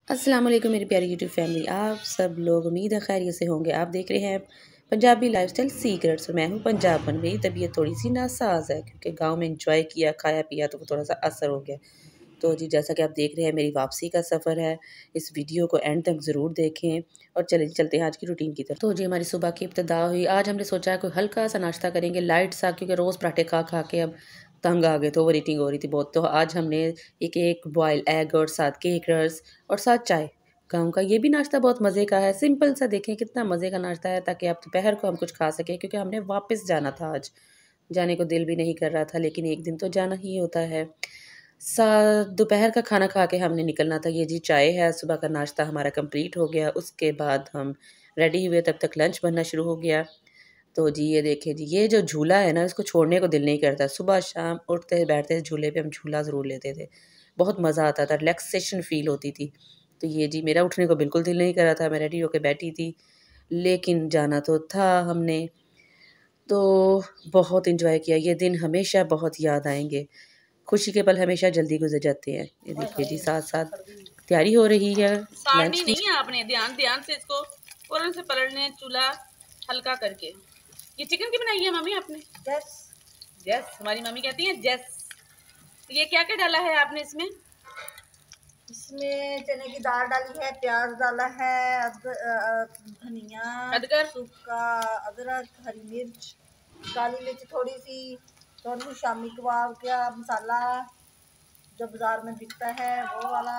अस्सलाम वालेकुम मेरी प्यारी यूट्यूब फैमिली, आप सब लोग उम्मीद है खैरियत से होंगे। आप देख रहे हैं पंजाबी लाइफस्टाइल सीक्रेट्स। मैं हूँ पंजाब। मेरी तबीयत थोड़ी सी नासाज है क्योंकि गांव में इंजॉय किया, खाया पिया तो वो थोड़ा सा असर हो गया। तो जी जैसा कि आप देख रहे हैं मेरी वापसी का सफ़र है। इस वीडियो को एंड तक ज़रूर देखें और चले चलते हैं आज की रूटीन की तरफ। तो जी हमारी सुबह की इब्तिदा हुई। आज हमने सोचा है कोई हल्का सा नाश्ता करेंगे, लाइट सा, क्योंकि रोज़ पराठे खा खा के अब तंग आ गए, तो ओवर ईटिंग हो रही थी बहुत। तो आज हमने एक बॉयल एग और साथ केक रस और साथ चाय। गाँव का ये भी नाश्ता बहुत मज़े का है, सिंपल सा। देखें कितना मज़े का नाश्ता है, ताकि आप दोपहर को हम कुछ खा सकें, क्योंकि हमने वापस जाना था आज। जाने को दिल भी नहीं कर रहा था, लेकिन एक दिन तो जाना ही होता है। सा दोपहर का खाना खा के हमने निकलना था। ये जी चाय है, सुबह का नाश्ता हमारा कंप्लीट हो गया। उसके बाद हम रेडी हुए, तब तक लंच बनना शुरू हो गया। तो जी ये देखिए जी, ये जो झूला है ना, इसको छोड़ने को दिल नहीं करता। सुबह शाम उठते बैठते झूले पे हम झूला ज़रूर लेते थे। बहुत मज़ा आता था, रिलैक्सेशन फ़ील होती थी। तो ये जी मेरा उठने को बिल्कुल दिल नहीं कर रहा था, मैं रेडी होके बैठी थी, लेकिन जाना तो था हमने। तो बहुत एंजॉय किया, ये दिन हमेशा बहुत याद आएँगे। खुशी के पल हमेशा जल्दी गुज़र जाते हैं। ये देखिए जी साथ-साथ तैयारी हो रही है साड़नी लंच की। नहीं है आपने, ध्यान ध्यान से इसको फौरन से पलटने, चूल्हा हल्का करके। ये चिकन की बनाई है मम्मी आपने? यस यस, हमारी मम्मी कहती है यस। ये क्या क्या डाला है आपने इसमें? इसमें चने की दाल डाली है, प्याज डाला है, धनिया, अदरक, सूखा अदरक, हरी मिर्च, काली मिर्च थोड़ी सी, थोड़ी सी शामी कबाब का मसाला जो बाजार में बिकता है वो वाला,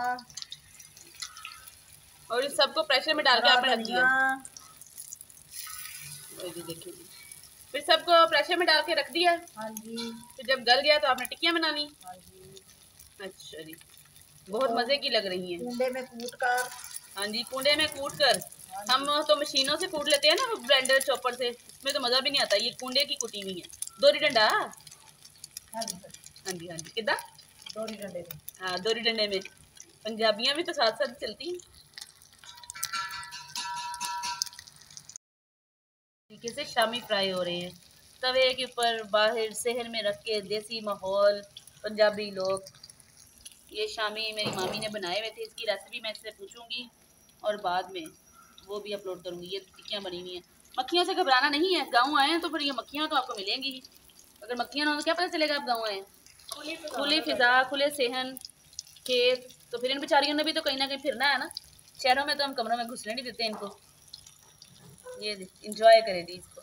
और इस सबको प्रेशर में डाल के आपने रख दिया। देखिए जी, फिर सबको प्रेशर में डाल के रख दिया। हाँ जी। फिर जब गल गया तो आपने टिक्कियाँ बना ली। हाँ जी। अच्छा जी, बहुत मज़े की लग रही हैं। कूंडे में कूट कर। हाँ जी, कूंडे में कूट कर। हम तो मशीनों से कूट लेते हैं ना, ब्लेंडर चॉपर से, इसमें तो मज़ा भी नहीं आता। ये कूंडे की कुटी हुई है। दोरी डंडा। हाँ जी हाँ जी हाँ जी, किदा दोरी डंडे में। हाँ, दोरी डंडे में। पंजाबियाँ भी तो साथ साथ चलती हैं। तरीके से शामी फ्राई हो रहे हैं तवे के ऊपर, बाहर शहर में रख के। देसी माहौल, पंजाबी लोग। ये शामी मेरी मामी ने बनाए हुए थे। इसकी रेसिपी मैं इससे पूछूंगी और बाद में वो भी अपलोड करूंगी। ये टिक्कियाँ बनी हुई हैं। मक्खियों से घबराना नहीं है, गाँव आए हैं तो फिर ये मक्खियाँ तो आपको मिलेंगी ही। अगर मक्खियाँ ना हो तो क्या पता चलेगा आप गाँव आए हैं। खुली फिजा, खुले सेहन, खेत, तो फिर इन बेचारियों ने भी तो कहीं ना कहीं फिरना है ना। शहरों में तो हम कमरों में घुसने नहीं देते इनको। ये इंजॉय करें जी इसको।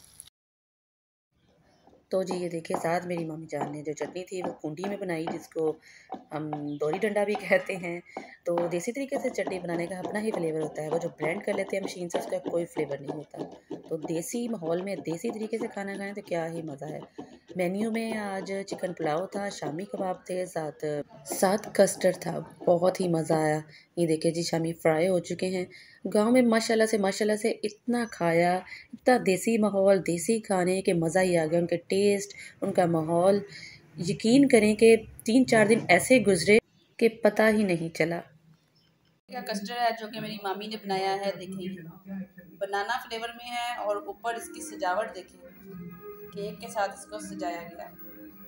तो जी ये देखिए साथ मेरी मम्मी जान ने जो चटनी थी वो कुंडी में बनाई, जिसको हम दोरी डंडा भी कहते हैं। तो देसी तरीके से चटनी बनाने का अपना ही फ्लेवर होता है। वो जो ब्लेंड कर लेते हैं मशीन से, उसका कोई फ्लेवर नहीं होता। तो देसी माहौल में देसी तरीके से खाना खाएं तो क्या ही मज़ा है। मेन्यू में आज चिकन पुलाव था, शामी कबाब थे, साथ साथ कस्टर्ड था। बहुत ही मज़ा आया। ये देखिए जी शामी फ्राई हो चुके हैं। गांव में माशाल्लाह से इतना खाया, इतना देसी माहौल, देसी खाने के मज़ा ही आ गया। उनके टेस्ट, उनका माहौल, यकीन करें कि 3-4 दिन ऐसे गुजरे कि पता ही नहीं चला। का कस्टर्ड है जो कि मेरी मामी ने बनाया है। देखिए बनाना फ्लेवर में है और ऊपर इसकी सजावट देखिए, केक के साथ इसको सजाया गया है।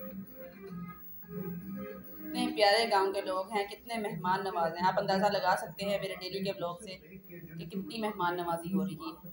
कितने प्यारे गांव के लोग हैं, कितने मेहमान नवाज हैं। आप अंदाज़ा लगा सकते हैं मेरे डेली के ब्लॉग से कि कितनी मेहमान नवाजी हो रही है।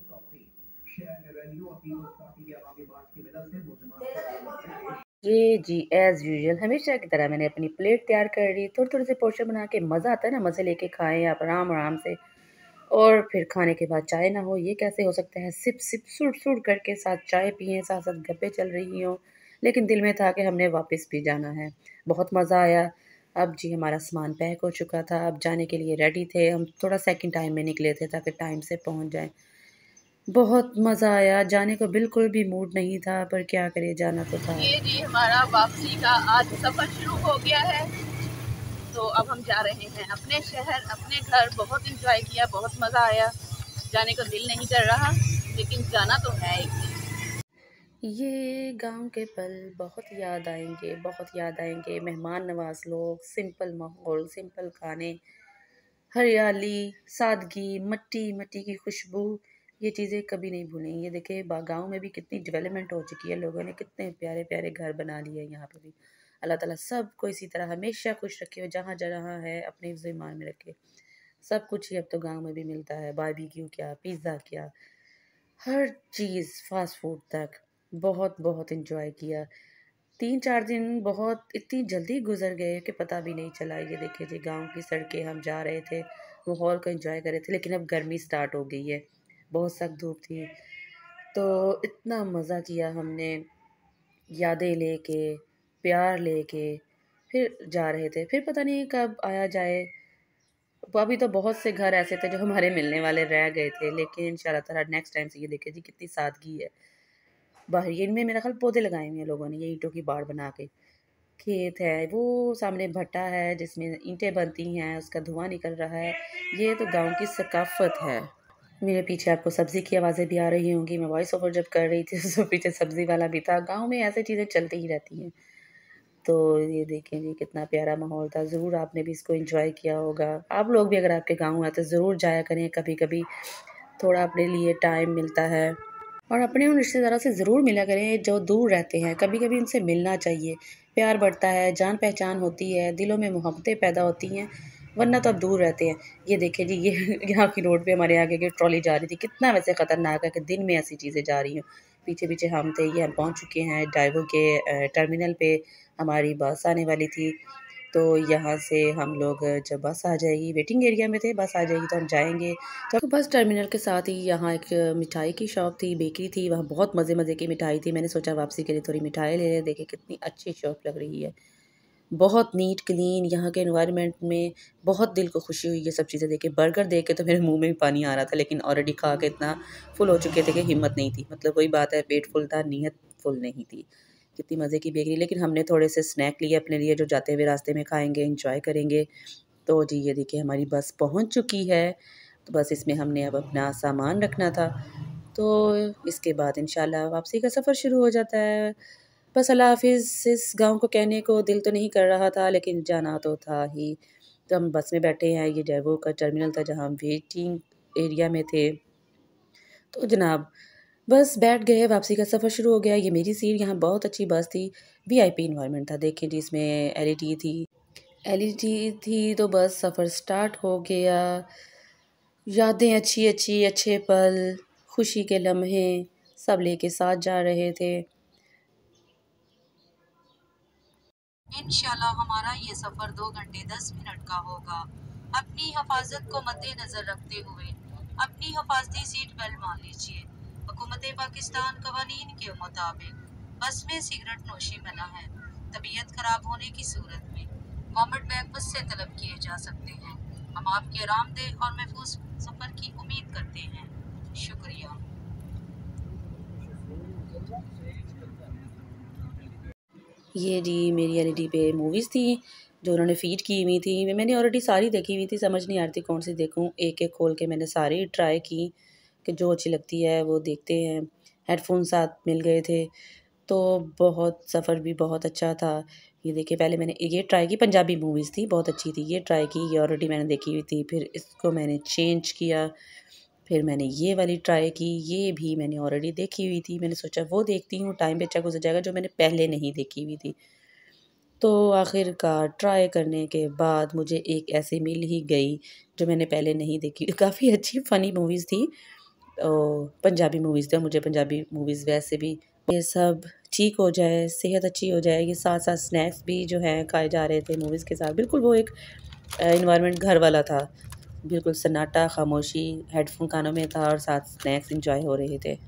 ये जी एज़ यूजुअल हमेशा की तरह मैंने अपनी प्लेट तैयार कर ली। थोड़े-थोड़े से पोर्शन बना के, मज़ा आता है ना, मज़े लेके खाएँ आप आराम-आराम से। और फिर खाने के बाद चाय ना हो, ये कैसे हो सकता है। सिप-सिप, सुड़-सुड़ करके साथ चाय पिएँ, साथ-साथ गप्पें चल रही हों। लेकिन दिल में था कि हमने वापस भी जाना है। बहुत मज़ा आया। अब जी हमारा सामान पैक हो चुका था, अब जाने के लिए रेडी थे। हम थोड़ा सेकंड टाइम में निकले थे ताकि टाइम से पहुँच जाएँ। बहुत मज़ा आया, जाने को बिल्कुल भी मूड नहीं था, पर क्या करें, जाना तो था। ये जी हमारा वापसी का आज सफ़र शुरू हो गया है। तो अब हम जा रहे हैं अपने शहर, अपने घर। बहुत इंजॉय किया, बहुत मज़ा आया। जाने को दिल नहीं कर रहा, लेकिन जाना तो है एक दिन। ये गाँव के पल बहुत याद आएँगे, बहुत याद आएँगे। मेहमान नवाज़ लोग, सिंपल माहौल, सिंपल खाने, हरियाली, सादगी, मट्टी की खुशबू, ये चीज़ें कभी नहीं भूलेंगे। ये देखिए गाँव में भी कितनी डेवलपमेंट हो चुकी है, लोगों ने कितने प्यारे-प्यारे घर बना लिए हैं यहाँ पे भी। अल्लाह ताला सबको इसी तरह हमेशा खुश रखे और जहाँ-जहाँ है अपने हिफ्ज़-ए-ईमान में रखे। सब कुछ ही अब तो गांव में भी मिलता है, बारबेक्यू क्या, पिज़्ज़ा क्या, हर चीज़ फास्ट फूड तक। बहुत बहुत इन्जॉय किया। 3-4 दिन बहुत इतनी जल्दी गुजर गए कि पता भी नहीं चला। ये देखिए जी, गांव की सड़कें हम जा रहे थे, माहौल को एंजॉय कर रहे थे, लेकिन अब गर्मी स्टार्ट हो गई है, बहुत सख्त धूप थी। तो इतना मज़ा किया हमने, यादें लेके, प्यार लेके फिर जा रहे थे। फिर पता नहीं कब आया जाए। अभी तो बहुत से घर ऐसे थे जो हमारे मिलने वाले रह गए थे, लेकिन इंशाल्लाह ताला नेक्स्ट टाइम से ये देखिए जी कितनी सादगी है। बाहर ये इनमें मेरा ख्याल पौधे लगाए हुए हैं लोगों ने, ये ईंटों की बाड़ बना के। खेत है, वो सामने भट्टा है जिसमें ईंटें बनती हैं, उसका धुआं निकल रहा है। ये तो गाँव की सकाफ़त है। मेरे पीछे आपको सब्ज़ी की आवाज़ें भी आ रही होंगी। मैं वॉइस ओवर जब कर रही थी तो पीछे सब्ज़ी वाला भी था। गाँव में ऐसी चीज़ें चलती ही रहती हैं। तो ये देखें जी कितना प्यारा माहौल था। ज़रूर आपने भी इसको एंजॉय किया होगा। आप लोग भी अगर आपके गाँव आते ज़रूर जाया करें कभी-कभी, थोड़ा अपने लिए टाइम मिलता है। और अपने उन रिश्तेदारों से ज़रूर मिला करें जो दूर रहते हैं, कभी-कभी उनसे मिलना चाहिए। प्यार बढ़ता है, जान-पहचान होती है, दिलों में मोहब्बतें पैदा होती हैं, वरना तो अब दूर रहते हैं। ये देखिए जी, ये यहाँ की रोड पे हमारे आगे की ट्रॉली जा रही थी, कितना वैसे ख़तरनाक है कि दिन में ऐसी चीज़ें जा रही हों। पीछे-पीछे हम थे, ये हम पहुँच चुके हैं ड्राइवर के टर्मिनल पे, हमारी बस आने वाली थी। तो यहाँ से हम लोग जब बस आ जाएगी, वेटिंग एरिया में थे, बस आ जाएगी तो हम जाएँगे। तो बस टर्मिनल के साथ ही यहाँ एक मिठाई की शॉप थी, बेकरी थी, वहाँ बहुत मज़े-मज़े की मिठाई थी। मैंने सोचा वापसी के लिए थोड़ी मिठाई ले लें, देखिए कितनी अच्छी शॉप लग रही है। बहुत नीट क्लीन, यहाँ के एनवायरनमेंट में बहुत दिल को खुशी हुई ये सब चीज़ें देख के। बर्गर देख के तो मेरे मुँह में भी पानी आ रहा था, लेकिन ऑलरेडी खा के इतना फुल हो चुके थे कि हिम्मत नहीं थी। मतलब वही बात है, पेट फुल था, नीयत फुल नहीं थी। कितनी मज़े की बेकरी, लेकिन हमने थोड़े से स्नैक लिए अपने लिए जो जाते हुए रास्ते में खाएँगे, एन्जॉय करेंगे। तो जी ये देखिए हमारी बस पहुँच चुकी है। तो बस इसमें हमने अब अपना सामान रखना था। तो इसके बाद इंशाल्लाह वापसी का सफ़र शुरू हो जाता है। बस अल्लाह हाफ़िज़ इस गाँव को कहने को दिल तो नहीं कर रहा था, लेकिन जाना तो था ही। तो हम बस में बैठे हैं, ये डेवो का टर्मिनल था जहाँ हम वेटिंग एरिया में थे। तो जनाब बस बैठ गए, वापसी का सफ़र शुरू हो गया। ये मेरी सीट, यहाँ बहुत अच्छी बस थी, वीआईपी एनवायरनमेंट था। देखें जी इसमें एलईडी थी। एलईडी थी तो बस सफ़र स्टार्ट हो गया। यादें अच्छी-अच्छी, अच्छे पल, खुशी के लम्हे सब लेके साथ जा रहे थे। इंशाल्लाह हमारा ये सफ़र 2 घंटे 10 मिनट का होगा। अपनी हिफाजत को मद्देनज़र रखते हुए अपनी हिफाजती सीट बेल्ट बांध लीजिए। हुकूमत पाकिस्तान कवानीन के मुताबिक बस में सिगरेट नोशी मना है। तबीयत खराब होने की सूरत में वॉमिट बैग बस से तलब किए जा सकते हैं। हम आपके आरामदेह और महफूज सफ़र की उम्मीद करते हैं। शुक्रिया। ये जी मेरी एलईडी पे मूवीज़ थी जो उन्होंने फ़ीड की हुई थी। मैंने ऑलरेडी सारी देखी हुई थी, समझ नहीं आ रही थी कौन सी देखूँ। एक-एक खोल के मैंने सारी ट्राई की कि जो अच्छी लगती है वो देखते हैं। हेडफ़ोन साथ मिल गए थे, तो बहुत सफ़र भी बहुत अच्छा था। ये देखिए पहले मैंने ये ट्राई की, पंजाबी मूवीज़ थी, बहुत अच्छी थी। ये ट्राई की, ये ऑलरेडी मैंने देखी हुई थी। फिर इसको मैंने चेंज किया, फिर मैंने ये वाली ट्राई की, ये भी मैंने ऑलरेडी देखी हुई थी। मैंने सोचा वो देखती हूँ, टाइम भी अच्छा गुज़र जाएगा, जो मैंने पहले नहीं देखी हुई थी। तो आखिरकार ट्राई करने के बाद मुझे एक ऐसी मिल ही गई जो मैंने पहले नहीं देखी। काफ़ी अच्छी फ़नी मूवीज़ थी, पंजाबी मूवीज़ थी, और मुझे पंजाबी मूवीज़ वैसे भी। ये सब ठीक हो जाए, सेहत अच्छी हो जाएगी, साथ-साथ स्नैक्स भी जो हैं खाए जा रहे थे मूवीज़ के साथ। बिल्कुल वो एक एनवायरनमेंट घर वाला था। बिल्कुल सन्नाटा, खामोशी, हेडफ़ोन कानों में था और साथ स्नैक्स एन्जॉय हो रहे थे।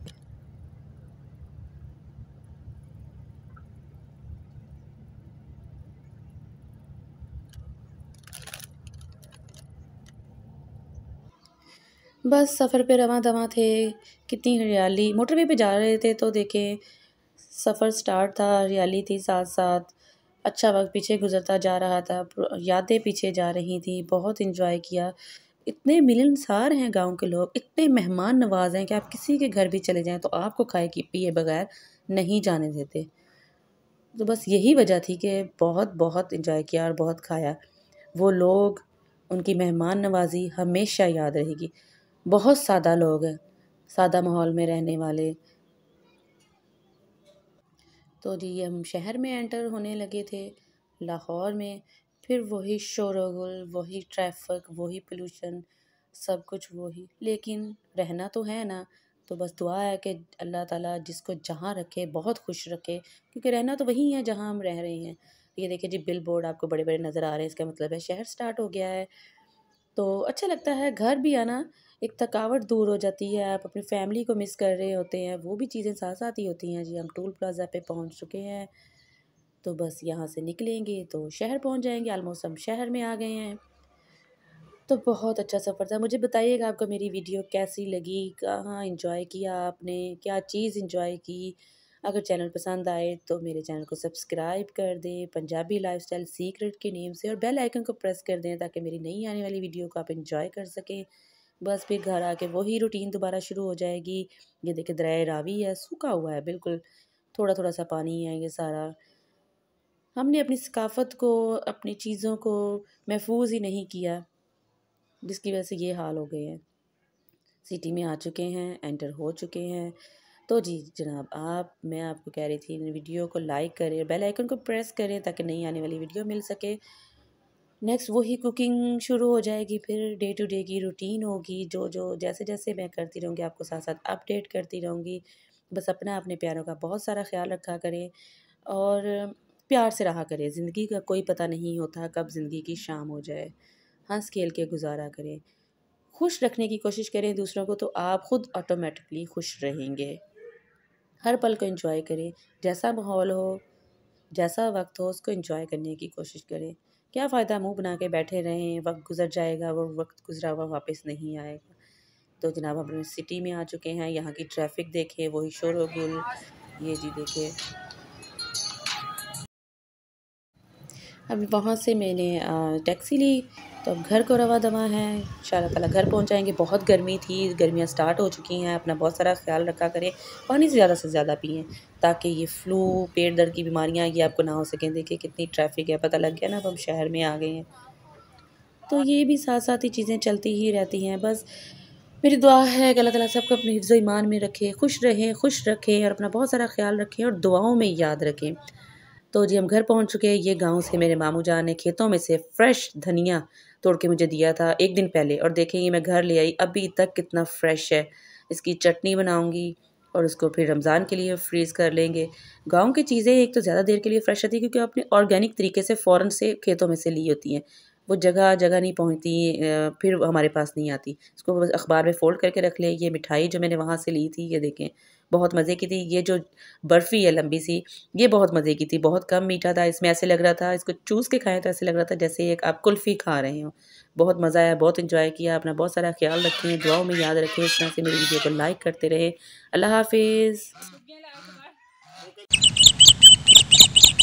बस सफ़र पे रवां-दवां थे। कितनी हरियाली, मोटरवे पे जा रहे थे तो देखें सफ़र स्टार्ट था, हरियाली थी साथ-साथ। अच्छा वक़्त पीछे गुज़रता जा रहा था, यादें पीछे जा रही थी, बहुत एन्जॉय किया। इतने मिलनसार हैं गाँव के लोग, इतने मेहमान नवाज़ हैं कि आप किसी के घर भी चले जाएँ तो आपको खाए कि पिए बगैर नहीं जाने देते। तो बस यही वजह थी कि बहुत एन्जॉय किया और बहुत खाया। वो लोग, उनकी मेहमान नवाज़ी हमेशा याद रहेगी। बहुत सादा लोग हैं, सादा माहौल में रहने वाले। तो जी हम शहर में एंटर होने लगे थे, लाहौर में। फिर वही शोरगुल, वही ट्रैफिक, वही पोल्यूशन, सब कुछ वही। लेकिन रहना तो है ना, तो बस दुआ है कि अल्लाह ताला जिसको जहाँ रखे बहुत खुश रखे, क्योंकि रहना तो वही है जहाँ हम रह रहे हैं। ये देखिए जी, बिल बोर्ड आपको बड़े बड़े नज़र आ रहे हैं, इसका मतलब है शहर स्टार्ट हो गया है। तो अच्छा लगता है घर भी आना, एक थकावट दूर हो जाती है, आप अपनी फैमिली को मिस कर रहे होते हैं, वो भी चीज़ें साथ साथ ही होती हैं जी। हम टोल प्लाज़ा पे पहुंच चुके हैं, तो बस यहाँ से निकलेंगे तो शहर पहुंच जाएंगे। ऑलमोस्ट हम शहर में आ गए हैं। तो बहुत अच्छा सफ़र था। मुझे बताइएगा आपको मेरी वीडियो कैसी लगी, कहाँ एंजॉय किया आपने, क्या चीज़ एंजॉय की। अगर चैनल पसंद आए तो मेरे चैनल को सब्सक्राइब कर दें पंजाबी लाइफस्टाइल सीक्रेट के नेम से, और बेल आइकन को प्रेस कर दें ताकि मेरी नई आने वाली वीडियो को आप एंजॉय कर सकें। बस फिर घर आके वही रूटीन दोबारा शुरू हो जाएगी। ये देखिए दरिया रावी है, सूखा हुआ है बिल्कुल, थोड़ा थोड़ा सा पानी है ये सारा। हमने अपनी सकाफ़त को, अपनी चीज़ों को महफूज ही नहीं किया, जिसकी वजह से ये हाल हो गए हैं। सिटी में आ चुके हैं, एंटर हो चुके हैं। तो जी जनाब, मैं आपको कह रही थी वीडियो को लाइक करें, बेल आइकन को प्रेस करें ताकि नई आने वाली वीडियो मिल सके। नेक्स्ट वही कुकिंग शुरू हो जाएगी, फिर डे टू डे की रूटीन होगी, जो जो जैसे जैसे मैं करती रहूँगी आपको साथ साथ अपडेट करती रहूँगी। बस अपना अपने प्यारों का बहुत सारा ख्याल रखा करें और प्यार से रहा करें। ज़िंदगी का कोई पता नहीं होता कब ज़िंदगी की शाम हो जाए। हंस खेल के गुजारा करें, खुश रखने की कोशिश करें दूसरों को, तो आप ख़ुद ऑटोमेटिकली खुश रहेंगे। हर पल को एंजॉय करें, जैसा माहौल हो, जैसा वक्त हो, उसको एंजॉय करने की कोशिश करें। क्या फ़ायदा मुंह बना के बैठे रहें, वक्त गुजर जाएगा, वो वक्त गुजरा हुआ वापस नहीं आएगा। तो जनाब हम अपनी सिटी में आ चुके हैं, यहाँ की ट्रैफिक देखें, वही शोर व गुल, ये जी देखिए। अभी वहाँ से मैंने टैक्सी ली, तो अब घर को रवा दवा है, इंशाल्लाह ताला घर पहुँच जाएंगे। बहुत गर्मी थी, गर्मियाँ स्टार्ट हो चुकी हैं। अपना बहुत सारा ख्याल रखा करें, पानी से ज़्यादा पिएँ ताकि ये फ्लू, पेट दर्द की बीमारियाँ ये आपको ना हो सकें। देखिए कितनी ट्रैफिक है, पता लग गया ना, अब हम शहर में आ गए हैं। तो ये भी साथ साथ ही चीज़ें चलती ही रहती हैं। बस मेरी दुआ है कि अल्लाह ताला सबको अपने हिफ्ज़ ईमान में रखे, खुश रहें, खुश रखें और अपना बहुत सारा ख्याल रखें और दुआओं में याद रखें। तो जी हम घर पहुंच चुके हैं। ये गांव से मेरे मामू जान ने खेतों में से फ्रेश धनिया तोड़ के मुझे दिया था एक दिन पहले, और देखें ये मैं घर ले आई, अभी तक कितना फ्रेश है। इसकी चटनी बनाऊंगी और उसको फिर रमज़ान के लिए फ्रीज़ कर लेंगे। गांव की चीज़ें एक तो ज़्यादा देर के लिए फ्रेश रहती है क्योंकि आपने ऑर्गेनिक तरीके से फ़ौरन से खेतों में से ली होती हैं। वो जगह जगह नहीं पहुंचती, फिर हमारे पास नहीं आती। इसको बस अखबार में फ़ोल्ड करके रख लें। ये मिठाई जो मैंने वहाँ से ली थी, ये देखें बहुत मज़े की थी। ये जो बर्फ़ी है लंबी सी, ये बहुत मज़े की थी, बहुत कम मीठा था। इसमें ऐसे लग रहा था, इसको चूस के खाएँ तो ऐसे लग रहा था जैसे एक आप कुल्फ़ी खा रहे हो। बहुत मज़ा आया, बहुत एंजॉय किया। अपना बहुत सारा ख्याल रखें, दुआओं में याद रखें। इस तरह से मेरी वीडियो को लाइक करते रहें। अल्लाह हाफ़िज़।